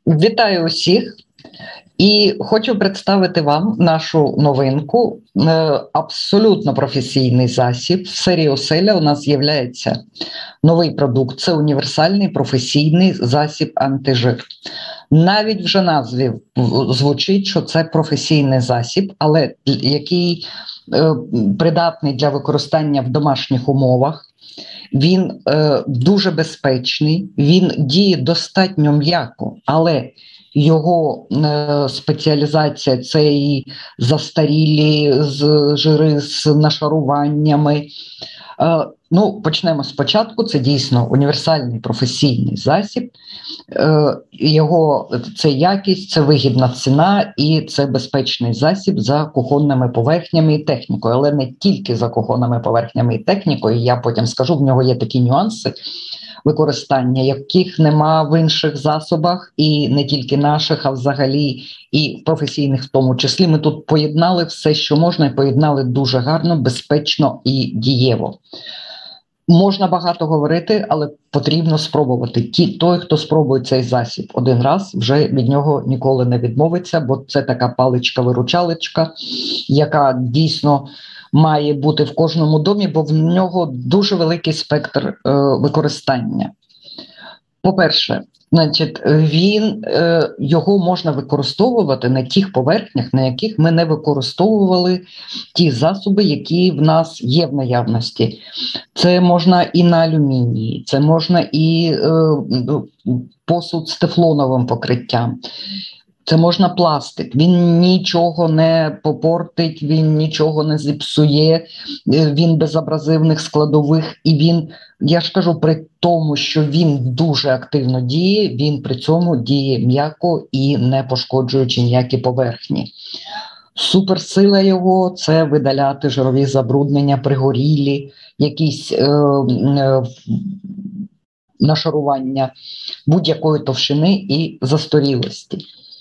Вітаю усіх і хочу представити вам нашу новинку. Абсолютно професійний засіб. В серії Оселя у нас з'являється новий продукт. Це універсальний професійний засіб антижир. Навіть вже назві звучить, що це професійний засіб, але який придатний для використання в домашніх умовах. Він дуже безпечний, він діє достатньо м'яко, але його спеціалізація – це і застарілі жири з нашаруваннями. Почнемо спочатку. Це дійсно універсальний професійний засіб. Його це якість, це вигідна ціна і це безпечний засіб за кухонними поверхнями і технікою. Але не тільки за кухонними поверхнями і технікою. Я потім скажу, в нього є такі нюанси використання, яких нема в інших засобах, і не тільки наших, а взагалі і професійних в тому числі. Ми тут поєднали все, що можна, і поєднали дуже гарно, безпечно і дієво. Можна багато говорити, але потрібно спробувати. Той, хто спробує цей засіб один раз, вже від нього ніколи не відмовиться, бо це така паличка-виручалочка, яка дійсно має бути в кожному домі, бо в нього дуже великий спектр використання. По-перше, його можна використовувати на тих поверхнях, на яких ми не використовували ті засоби, які в нас є в наявності. Це можна і на алюмінії, це можна і посуд з тефлоновим покриттям. Це можна пластик, він нічого не попортить, він нічого не зіпсує, він без абразивних складових, і він, я ж кажу, при тому, що він дуже активно діє, він при цьому діє м'яко і не пошкоджуючи ніякі поверхні. Суперсила його – це видаляти жирові забруднення, пригорілі, якісь нашарування будь-якої товщини і застарілості.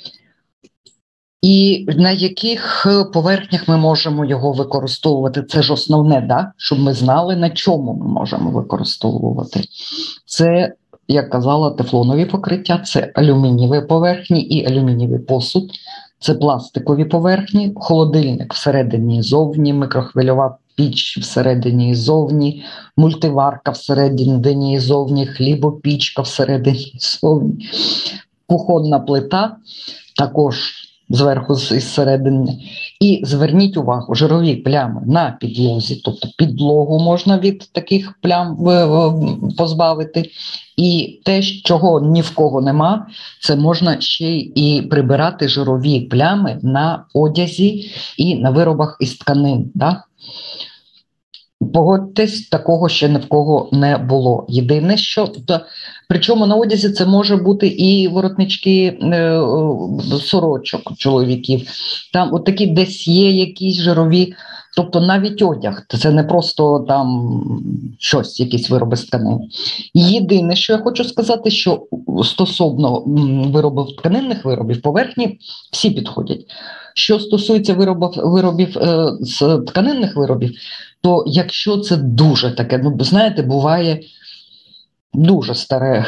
І на яких поверхнях ми можемо його використовувати? Це ж основне, щоб ми знали, на чому ми можемо використовувати. Це, як казала, тефлонові покриття, це алюмінієві поверхні і алюмінієвий посуд, це пластикові поверхні, холодильник всередині і зовні, мікрохвильова піч всередині і зовні, мультиварка всередині і зовні, хлібопічка всередині і зовні, кухонна плита також зверху і зсередини. І зверніть увагу, жирові плями на підлозі, тобто підлогу можна від таких плям позбавити. І те, чого ні в кого нема, це можна ще і прибирати жирові плями на одязі і на виробах із тканин. Погодьтесь, такого ще ні в кого не було. Єдине, що, причому на одязі це може бути і воротнички сорочок чоловіків. Там от такі десь є якісь жирові, тобто навіть одяг, це не просто там щось, якісь вироби з тканин. Єдине, що я хочу сказати, що стосовно тканинних виробів, поверхні всі підходять. Що стосується виробів з тканинних виробів, то якщо це дуже таке, знаєте, буває дуже старе,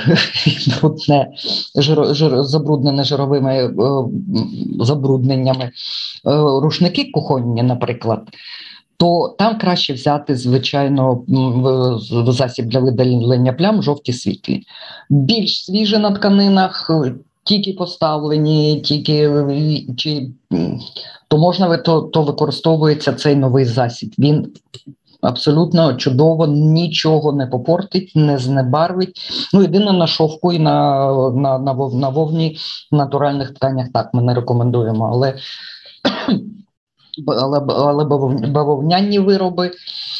забруднене жировими забрудненнями рушники кухонні, наприклад, то там краще взяти, звичайно, засіб для видалення плям жовті світлі. Більш свіжі на тканинах, тільки поставлені, то можна, то використовується цей новий засіб. Він абсолютно чудово, нічого не попортить, не знебарвить. Єдине на шовку і на вовні, в натуральних тканях так ми не рекомендуємо, але бавовняні вироби,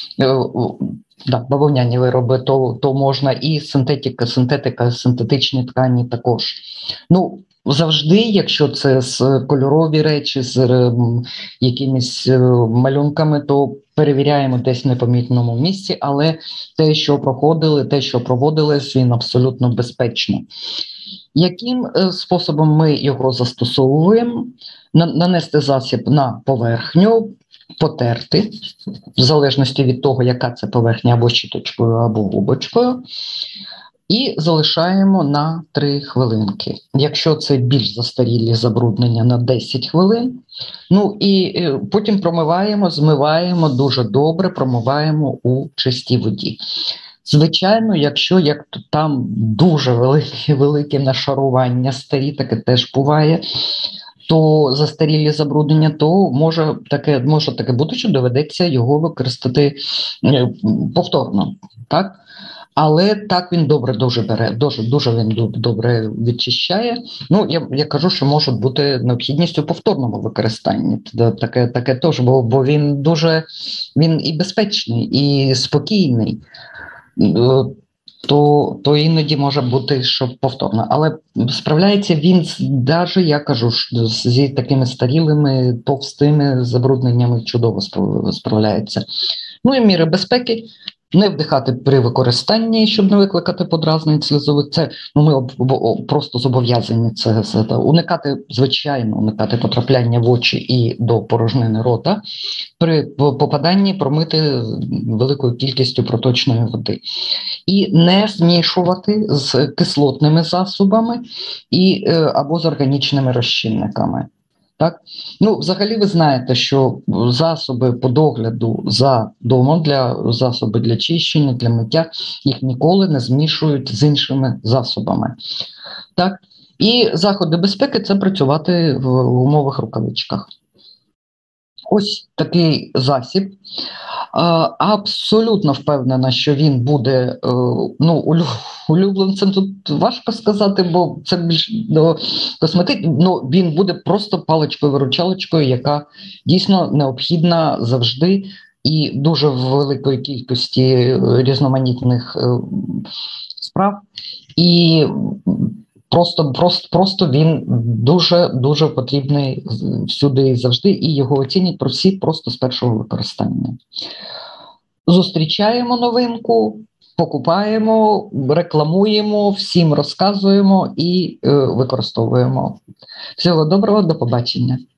то можна, і синтетичні ткані також. Завжди, якщо це з кольорові речі, з якимись малюнками, то перевіряємо десь в непомітному місці, але те, що проводилось, він абсолютно безпечно. Яким способом ми його застосовуємо? Нанести засіб на поверхню, потерти, в залежності від того, яка це поверхня, або щіточкою, або губочкою. І залишаємо на 3 хвилинки. Якщо це більш застарілі забруднення, на 10 хвилин. Ну і потім промиваємо, змиваємо дуже добре, промиваємо у чистій воді. Звичайно, якщо там дуже велике нашарування, старі, таке теж буває, то застарілі забруднення, то може таке бути, що доведеться його використати повторно. Так? Але так він добре дуже бере, дуже він добре відчищає. Ну, я кажу, що може бути необхідність у повторному використанні. Таке теж, бо він і безпечний, і спокійний. То іноді може бути, що повторно. Але справляється він, навіть, я кажу, зі такими старілими, товстими забрудненнями чудово справляється. Ну і міри безпеки. Не вдихати при використанні, щоб не викликати подразнень слизових. Це ми просто зобов'язані це уникати, звичайно, уникати потрапляння в очі і до порожнини рота. При попаданні промити великою кількістю проточної води. І не змішувати з кислотними засобами або з органічними розчинниками. Так? Ну, взагалі, ви знаєте, що засоби по догляду за домом, засоби для чищення, для миття, їх ніколи не змішують з іншими засобами. Так? І заходи безпеки – це працювати в умовах рукавичках. Ось такий засіб. Абсолютно впевнена, що він буде улюбленцем. Тут важко сказати, бо це більш він буде просто паличкою-виручалочкою, яка дійсно необхідна завжди і дуже в великої кількості різноманітних справ. І Просто він дуже потрібний всюди і завжди, і його оцінять про всі просто з першого використання. Зустрічаємо новинку, покупаємо, рекламуємо, всім розказуємо і використовуємо. Всього доброго, до побачення.